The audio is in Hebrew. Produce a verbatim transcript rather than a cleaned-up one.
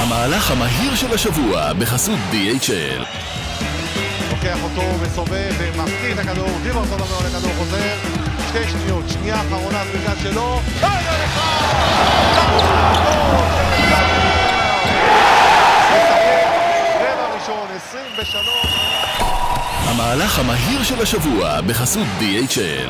המהלך המהיר של השבוע בחסות די אייץ' אל. לוקח אותו וסובב ומפקיד את הכדור, דיברסון עובר לכדור, חוזר שתי שניות, שנייה אחרונה זריקה שלו, רגע לך! רבע ראשון, עשרים ושלוש. המהלך המהיר של השבוע בחסות די אייץ' אל.